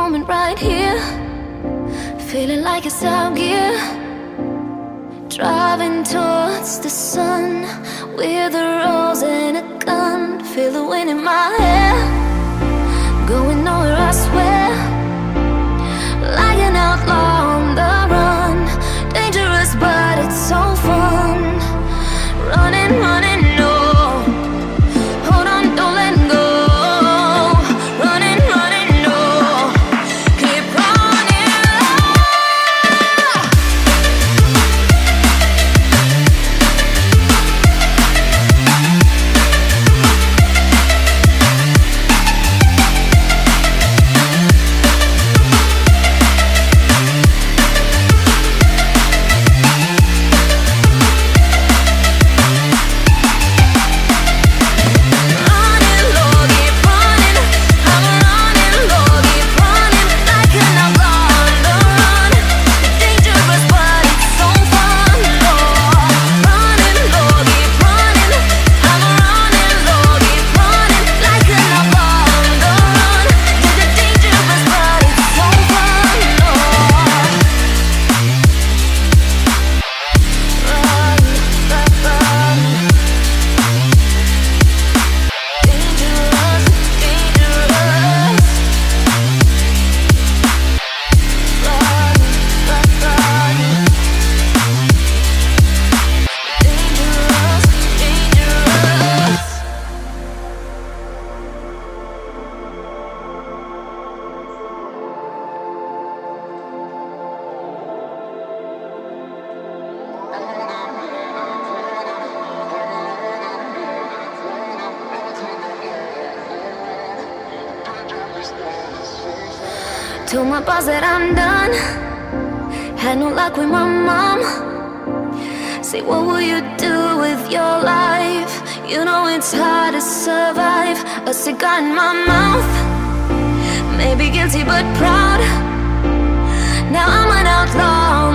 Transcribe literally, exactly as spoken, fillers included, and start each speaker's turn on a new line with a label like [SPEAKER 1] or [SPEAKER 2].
[SPEAKER 1] moment right here, feeling like it's out gear. Driving towards the sun with a rose and a gun. Feel the wind in my hair, going nowhere I swear. Like an outlaw on the run, dangerous but it's so fun. Running, running, no, hold on, don't let go. Running, running, no, keep running. Told my boss that I'm done. Had no luck with my mom. Say, what will you do with your life? You know it's hard to survive. A cigar in my mouth, maybe guilty but proud. Now I'm an outlaw.